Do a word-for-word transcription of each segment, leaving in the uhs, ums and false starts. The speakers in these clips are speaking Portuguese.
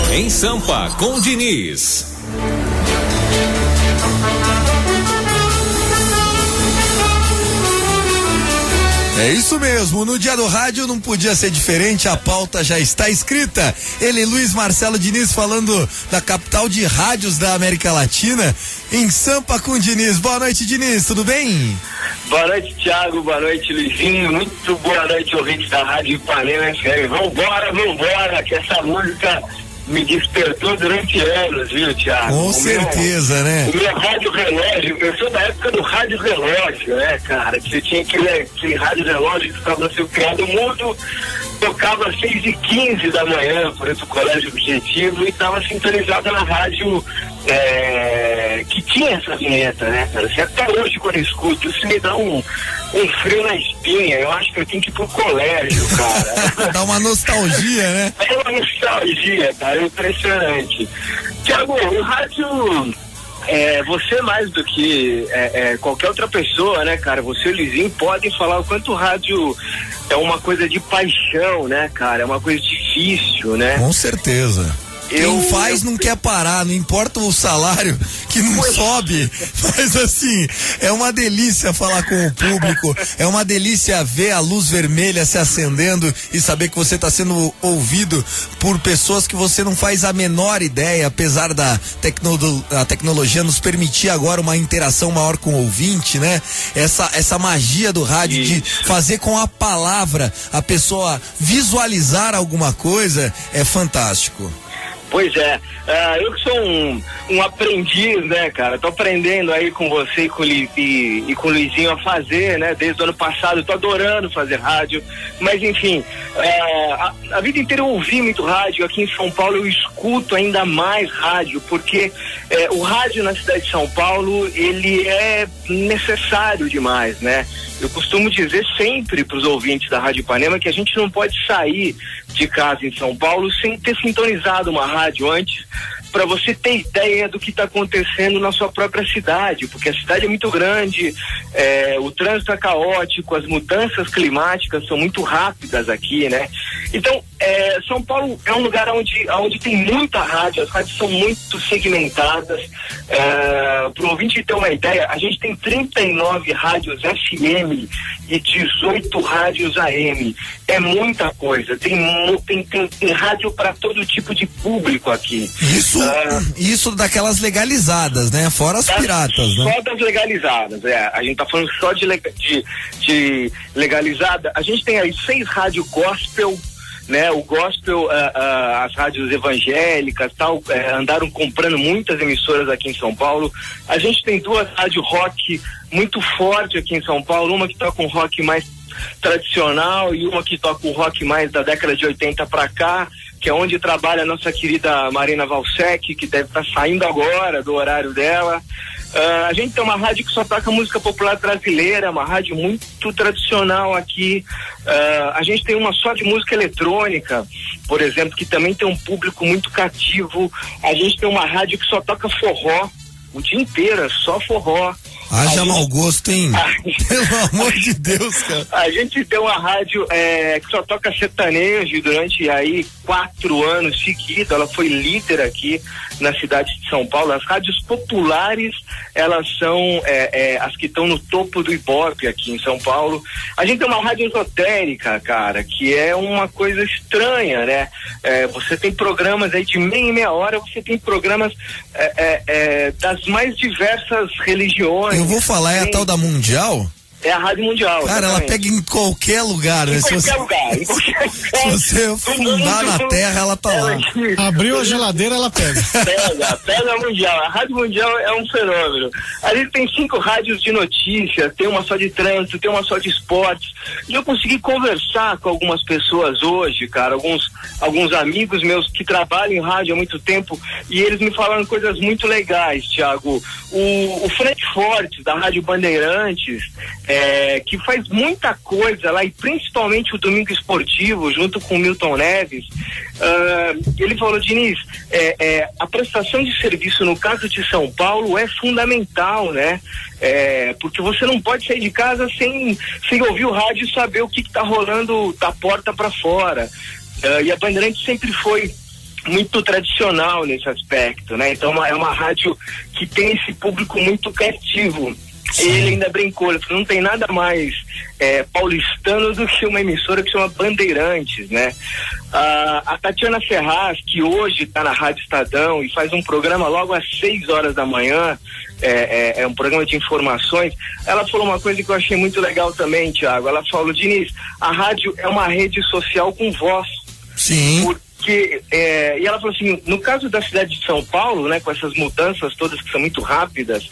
Em Sampa, com Diniz. É isso mesmo, no Dia do Rádio não podia ser diferente, a pauta já está escrita. Ele, Luiz Marcelo Diniz, falando da capital de rádios da América Latina, em Sampa com Diniz. Boa noite, Diniz, tudo bem? Boa noite, Thiago, boa noite, Luizinho, muito boa noite, ouvintes da Rádio Ipanema F M. Vambora, vambora, que essa música me despertou durante anos, viu, Thiago? Com o certeza, meu, né? O meu rádio relógio, eu sou da época do rádio relógio, né, cara? Que você tinha aquele, aquele rádio relógio que estava sendo criado mudo, tocava às seis e quinze da manhã, por exemplo, o Colégio Objetivo, e estava sintonizado na rádio é, que tinha essa vinheta, né, cara? Assim, até hoje, quando eu escuto, isso me dá um, um frio na espinha. Eu acho que eu tenho que ir pro colégio, cara. Dá uma nostalgia, né? É uma nostalgia, cara, impressionante. Tiago, o rádio, é, você mais do que é, é, qualquer outra pessoa, né, cara, você e o Luizinho podem falar o quanto o rádio é uma coisa de paixão, né, cara, é uma coisa difícil, né? Com certeza. Quem Eu, faz eu... não quer parar, não importa o salário que não Poxa. sobe, mas assim, é uma delícia falar com o público, é uma delícia ver a luz vermelha se acendendo e saber que você está sendo ouvido por pessoas que você não faz a menor ideia, apesar da tecno, a tecnologia nos permitir agora uma interação maior com o ouvinte, né? Essa, essa magia do rádio Isso. de fazer com a palavra a pessoa visualizar alguma coisa é fantástico. Pois é, uh, eu que sou um, um aprendiz, né, cara, tô aprendendo aí com você e com, e, e com o Luizinho a fazer, né, desde o ano passado, tô adorando fazer rádio, mas enfim, uh, a, a vida inteira eu ouvi muito rádio, aqui em São Paulo eu escuto ainda mais rádio, porque uh, o rádio na cidade de São Paulo, ele é necessário demais, né? Eu costumo dizer sempre para os ouvintes da Rádio Ipanema que a gente não pode sair de casa em São Paulo sem ter sintonizado uma rádio antes, para você ter ideia do que está acontecendo na sua própria cidade, porque a cidade é muito grande, é, o trânsito é caótico, as mudanças climáticas são muito rápidas aqui, né? Então, é, São Paulo é um lugar onde, onde tem muita rádio, as rádios são muito segmentadas. É, para o ouvinte ter uma ideia, a gente tem trinta e nove rádios F M e dezoito rádios A M. É muita coisa, tem, tem, tem, tem rádio para todo tipo de público aqui. Isso, ah, isso daquelas legalizadas, né? Fora as das, piratas, né? Só das legalizadas, é. A gente tá falando só de, de, de legalizada. A gente tem aí seis rádios gospel, né? O gospel, uh, uh, as rádios evangélicas, tal, uh, andaram comprando muitas emissoras aqui em São Paulo. A gente tem duas rádios rock muito fortes aqui em São Paulo, uma que toca um rock mais tradicional e uma que toca um rock mais da década de oitenta pra cá, que é onde trabalha a nossa querida Marina Valsec, que deve estar saindo agora do horário dela. Uh, a gente tem uma rádio que só toca música popular brasileira, uma rádio muito tradicional aqui. Uh, a gente tem uma só de música eletrônica, por exemplo, que também tem um público muito cativo. A gente tem uma rádio que só toca forró o dia inteiro, é só forró. Haja mau gosto, hein? Pelo amor de Deus, cara. A gente tem uma rádio é, que só toca sertanejo durante aí quatro anos seguidos. Ela foi líder aqui na cidade de São Paulo. As rádios populares, elas são é, é, as que estão no topo do Ibope aqui em São Paulo. A gente tem uma rádio esotérica, cara, que é uma coisa estranha, né? É, você tem programas aí de meia e meia hora, você tem programas é, é, é, das mais diversas religiões. Eu vou falar, é a tal da Mundial? É a Rádio Mundial. Cara, exatamente. Ela pega em qualquer lugar, né? Em se qualquer você, lugar, em qualquer lugar. Se você fundar na terra, ela tá ela lá. que... Abriu a geladeira, ela pega. Pega, pega a Mundial. A Rádio Mundial é um fenômeno. A gente tem cinco rádios de notícias, tem uma só de trânsito, tem uma só de esportes. E eu consegui conversar com algumas pessoas hoje, cara, alguns, alguns amigos meus que trabalham em rádio há muito tempo, e eles me falaram coisas muito legais, Thiago. O, o Frank Fortes, da Rádio Bandeirantes, é, que faz muita coisa lá, e principalmente o Domingo Esportivo, junto com o Milton Neves, uh, ele falou, Diniz, é, é, a prestação de serviço no caso de São Paulo é fundamental, né? É, porque você não pode sair de casa sem, sem ouvir o rádio e saber o que está rolando da porta para fora. Uh, e a Bandeirantes sempre foi muito tradicional nesse aspecto, né? Então uma, é uma rádio que tem esse público muito cativo. E ele ainda brincou, ele falou, não tem nada mais é, paulistano do que uma emissora que chama Bandeirantes, né? Ah, a Tatiana Ferraz, que hoje está na Rádio Estadão e faz um programa logo às seis horas da manhã, é, é, é um programa de informações, ela falou uma coisa que eu achei muito legal também, Thiago. Ela falou, Diniz, a rádio é uma rede social com voz. Sim. Por, Que, é, e ela falou assim, no caso da cidade de São Paulo, né, com essas mudanças todas que são muito rápidas,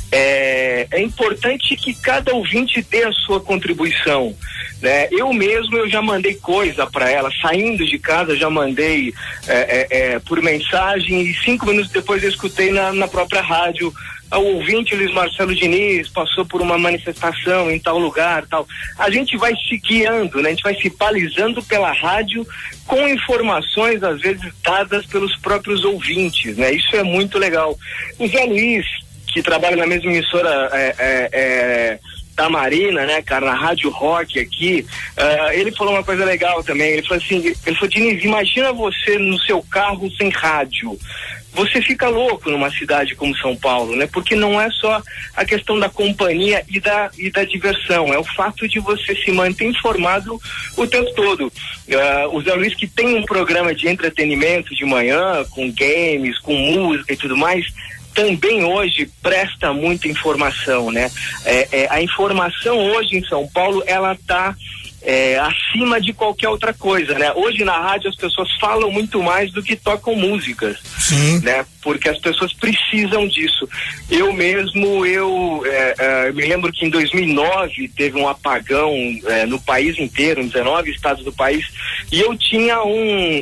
é, é importante que cada ouvinte dê a sua contribuição, né? Eu mesmo, eu já mandei coisa para ela, saindo de casa, já mandei é, é, é, por mensagem, e cinco minutos depois eu escutei na, na própria rádio, o ouvinte Luiz Marcelo Diniz passou por uma manifestação em tal lugar, tal. A gente vai se guiando, né? A gente vai se balizando pela rádio com informações, às vezes, dadas pelos próprios ouvintes, né? Isso é muito legal. O Zé Luiz, que trabalha na mesma emissora é, é, é, da Marina, né, cara, na Rádio Rock aqui, uh, ele falou uma coisa legal também. Ele falou assim, ele falou, Diniz, imagina você no seu carro sem rádio. Você fica louco numa cidade como São Paulo, né? Porque não é só a questão da companhia e da, e da diversão, é o fato de você se manter informado o tempo todo. Uh, o Zé Luiz, que tem um programa de entretenimento de manhã, com games, com música e tudo mais, também hoje presta muita informação, né? É, é, a informação hoje em São Paulo, ela está É, acima de qualquer outra coisa, né? Hoje na rádio as pessoas falam muito mais do que tocam músicas. Sim. Né? Porque as pessoas precisam disso. Eu mesmo, eu é, é, me lembro que em dois mil e nove teve um apagão é, no país inteiro, em dezenove estados do país, e eu tinha um,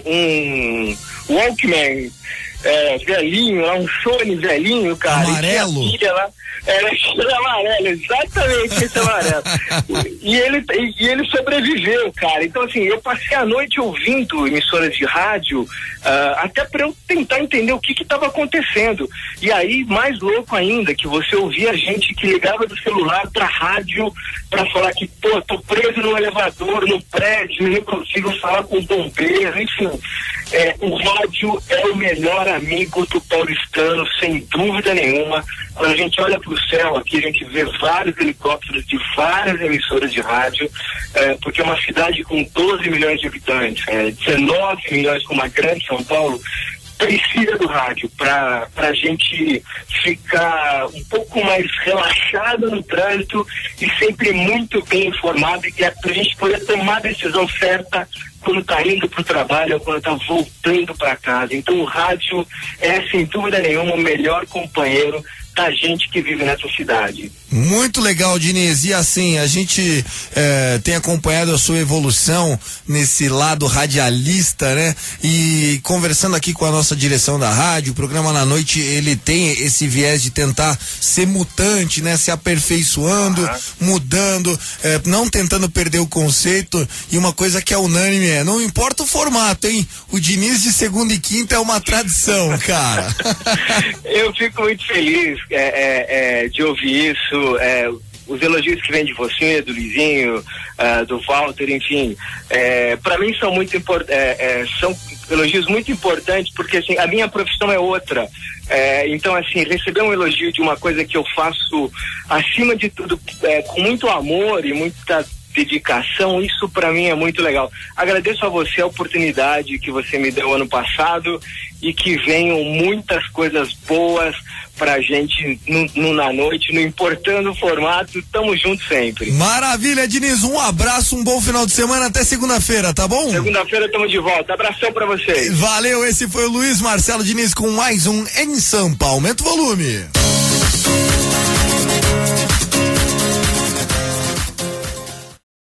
um Walkman é, velhinho, lá, um Sony velhinho, cara. Amarelo? E tinha lá, era era amarelo, exatamente esse amarelo. E ele, e ele sobreviveu, cara. Então, assim, eu passei a noite ouvindo emissoras de rádio, uh, até para eu tentar entender o que que estava acontecendo. E aí, mais louco ainda, que você ouvia gente que ligava do celular pra rádio para falar que, pô, tô preso no elevador, no prédio, não consigo falar com o bombeiro, enfim. É, o rádio é o melhor amigo do paulistano, sem dúvida nenhuma. Quando a gente olha para o céu aqui, a gente vê vários helicópteros de várias emissoras de rádio, é, porque é uma cidade com doze milhões de habitantes, é, dezenove milhões, como a grande São Paulo, precisa do rádio para a gente ficar um pouco mais relaxado no trânsito e sempre muito bem informado, e que é para a gente poder tomar a decisão certa quando está indo para o trabalho ou quando está voltando para casa. Então o rádio é, sem dúvida nenhuma, o melhor companheiro da gente que vive nessa cidade. Muito legal, Diniz. E assim, a gente eh, tem acompanhado a sua evolução nesse lado radialista, né? E conversando aqui com a nossa direção da rádio, o programa na noite, ele tem esse viés de tentar ser mutante, né? Se aperfeiçoando, ah. mudando, eh, não tentando perder o conceito. E uma coisa que é unânime é, não importa o formato, hein? O Diniz de segunda e quinta é uma tradição, cara. Eu fico muito feliz é, é, é, de ouvir isso. É, os elogios que vêm de você, do Lizinho, uh, do Walter, enfim, é, para mim são muito import- é, é, são elogios muito importantes, porque assim, a minha profissão é outra. É, então, assim, receber um elogio de uma coisa que eu faço acima de tudo é, com muito amor e muita dedicação, isso para mim é muito legal. Agradeço a você a oportunidade que você me deu ano passado e que venham muitas coisas boas pra gente no, no, na noite, não importando o formato, tamo junto sempre. Maravilha, Diniz, um abraço, um bom final de semana, até segunda-feira, tá bom? Segunda-feira estamos de volta, abração pra vocês. Valeu, esse foi o Luiz Marcelo Diniz com mais um Em Sampa. Aumenta o volume.